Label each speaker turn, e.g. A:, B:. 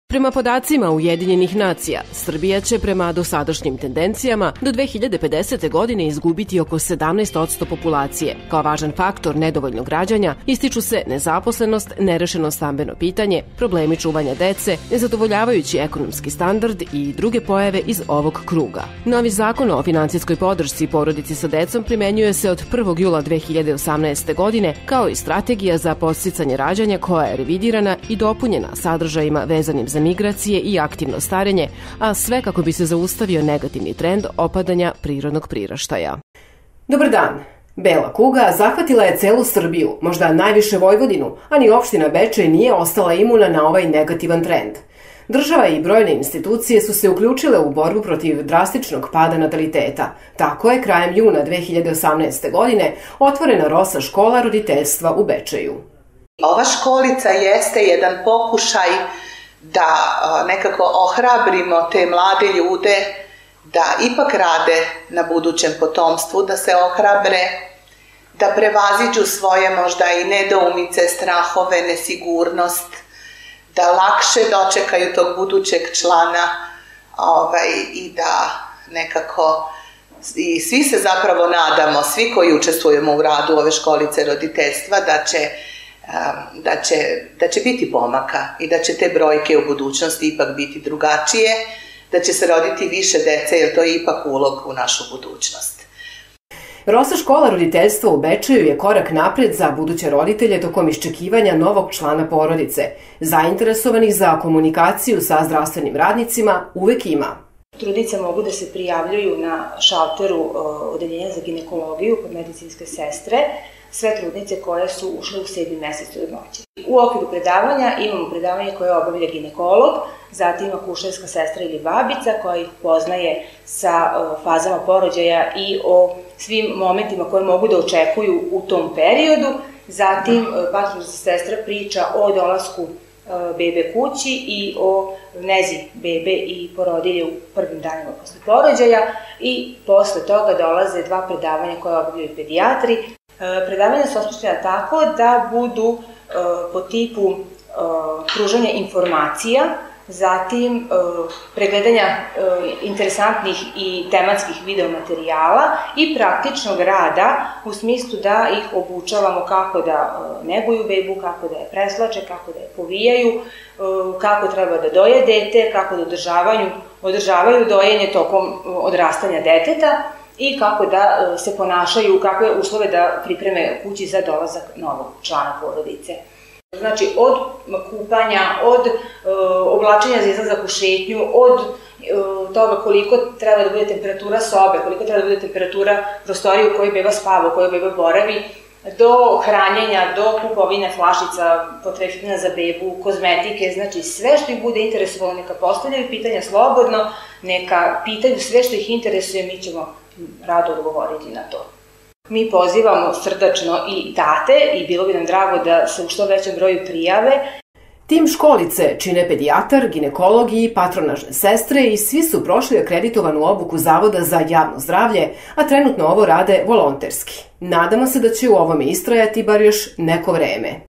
A: Prema podacima Ujedinjenih nacija, Srbija će prema dosadašnjim tendencijama do 2050. godine izgubiti oko 17% populacije. Kao važan faktor nedovoljnog rađanja ističu se nezaposlenost, nerešeno stambeno pitanje, problemi čuvanja dece, nezadovoljavajući ekonomski standard i druge pojave iz ovog kruga. Novi zakon o finansijskoj podršci porodici sa decom primenjuje se od 1. jula 2018. godine, kao i strategija za podsticanje rađanja koja je revidirana i dopunjena sadržajima vezanim za migracije i aktivno starenje, a sve kako bi se zaustavio negativni trend opadanja prirodnog priraštaja. Dobar dan! Bela kuga zahvatila je celu Srbiju, možda najviše Vojvodinu, a ni opština Bečej nije ostala imuna na ovaj negativan trend. Država i brojne institucije su se uključile u borbu protiv drastičnog pada nataliteta. Tako je krajem juna 2018. godine otvorena Rosa škola roditeljstva u Bečeju.
B: Ova školica jeste jedan pokušaj da nekako ohrabrimo te mlade ljude da ipak rade na budućem potomstvu, da se ohrabre, da prevaziđu svoje možda i nedoumice, strahove, nesigurnost, da lakše dočekaju tog budućeg člana i da nekako, i svi se zapravo nadamo, svi koji učestvujemo u radu ove školice roditeljstva, da će biti pomaka i da će te brojke u budućnosti ipak biti drugačije, da će se roditi više dece, jer to je ipak ulog u našu budućnost.
A: Rosa škola roditeljstva u Bečeju je korak napred za buduće roditelje tokom iščekivanja novog člana porodice. Zainteresovanih za komunikaciju sa zdravstvenim radnicima uvek ima.
C: Trudnice mogu da se prijavljuju na šalteru odeljenja za ginekologiju kod medicinske sestre, sve trudnice koje su ušle u 7. mesec trudnoće. U okviru predavanja imamo predavanje koje obavlja ginekolog, zatim akušerska sestra ili babica koja ih poznaje sa fazama porođaja i o svim momentima koje mogu da očekuju u tom periodu. Zatim patronažna sestra priča o dolasku bebe kući i o nezi bebe i porodilje u prvim danima posle porođaja i posle toga dolaze 2 predavanja koje obavljaju pedijatri. Predavanja su osmišljena tako da budu po tipu pružanja informacija, zatim pregledanja interesantnih i tematskih videomaterijala i praktičnog rada u smislu da ih obučavamo kako da neguju bebu, kako da je preslače, kako da je povijaju, kako treba da doje dete, kako da održavaju dojenje tokom odrastanja deteta i kako da se ponašaju, kakve uslove da pripreme kući za dolazak novog člana porodice. Znači, od kupanja, od oblačenja za izlazak u šetnju, od toga koliko treba da bude temperatura sobe, koliko treba da bude temperatura prostorije u kojoj beba spava, u kojoj beba boravi, do hranjenja, do kupovine flašica, potrepština za bebu, kozmetike, znači sve što ih bude interesovalo, neka postavljaju pitanja slobodno, neka pitaju sve što ih interesuje, mi ćemo rado odgovoriti na to. Mi pozivamo srdačno i tate i bilo bi nam drago da se u što većem broju prijave.
A: Tim školice čine pedijatar, ginekolog i patronažne sestre i svi su prošli akreditovanu obuku Zavoda za javno zdravlje, a trenutno ovo rade volonterski. Nadamo se da će u ovome istrajati bar još neko vreme.